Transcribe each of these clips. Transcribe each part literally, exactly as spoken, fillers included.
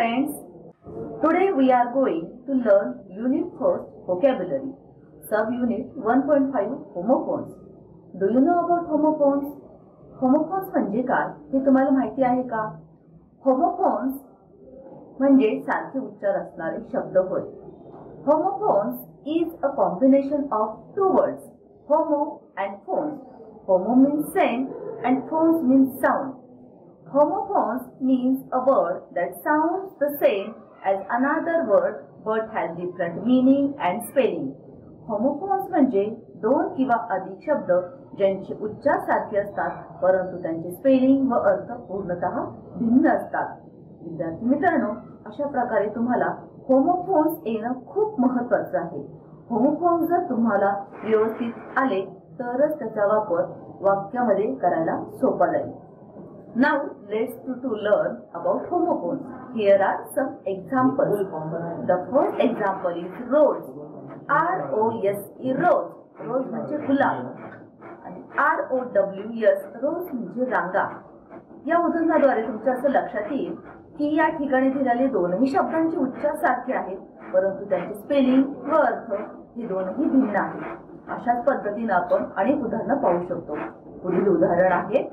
friends, today we are going to learn Unit first Vocabulary, Sub-Unit one point five Homophones. Do you know about homophones? Homophones म्हणजे काय हे तुम्हाला माहिती आहे का? Homophones म्हणजे सारखे उच्चार असणारे शब्द होय. Homophones is a combination of two words, homo and phones. Homo means same and phones means sound. Homophones means a word that sounds the same as another word but has different meaning and spelling. Homophones म्हणजे दोन किंवा अधिक शब्द ज्यांचे उच्चार सारखे असतात परंतु त्यांचे स्पेलिंग व अर्थ पूर्णतः भिन्न असतात. विद्यार्थी मित्रांनो, अशा प्रकारे तुम्हाला होमोफोन्स येणं खूप महत्त्वाचं आहे. होमोफोन्स जर तुम्हाला व्यवस्थित आले तरच त्याचा वापर वाक्यामध्ये करायला सोपा जाईल. Now let's to, to learn about homophones. Here are some examples. The first example is rose. R O S E rose. Rose म्हणजे गुलाब. आणि R O W S rose म्हणजे रांगा. या उदाहरणाद्वारे तुमच्या असं लक्षात येईल की या ठिकाणी दिलेले दोनही शब्दांचे उच्चार सारखे आहेत परंतु त्यांचे स्पेलिंग व अर्थ हे दोनही भिन्न आहेत. अशाच पद्धतीने आपण अनेक उदाहरणं पाहू शकतो. पुढील उदाहरण आहे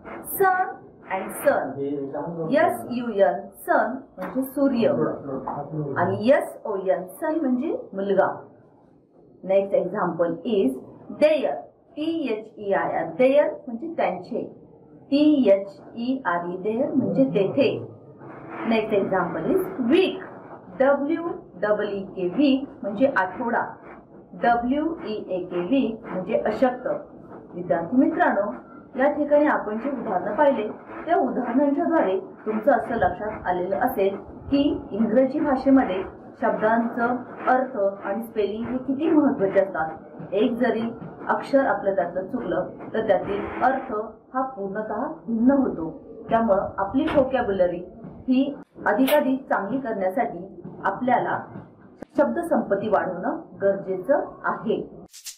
सन and sun. S U N sun म्हणजे सूर्य आणि S O N sun म्हणजे मुलगा. Next example is there. T H E I R their म्हणजे त्यांचे. T H E R E there म्हणजे तेथे. Next example is week. W E E K weak म्हणजे आठवडा. W E A K weak म्हणजे अशक्त. विद्यार्थी मित्रांनो, या ठिकाणी आपण जे उदाहरण पाहिले त्या उदाहरणांच्या द्वारे तुमचं असं लक्षात आलेलं असेल की इंग्रजी भाषेमध्ये शब्दांचं अर्थ आणि स्पेलिंग हे किती महत्त्वाचे असतात. एक जरी अक्षर आपलं त्यातलं चुकलं तर त्यातील अर्थ हा पूर्णतः भिन्न होतो. त्यामुळं आपली व्होकॅब्युलरी ही अधिकाधिक चांगली करण्यासाठी आपल्याला शब्दसंपत्ती वाढवणं गरजेचं आहे.